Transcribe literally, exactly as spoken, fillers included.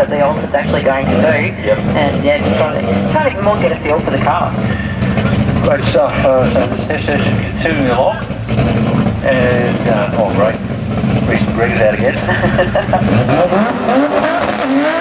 that the Ultra's actually going to do. Yep. And yeah, just trying to, trying to more get a feel for the car. Great stuff. Uh, so the session continuing along. And, uh, oh great. Reece and Gregor's out again.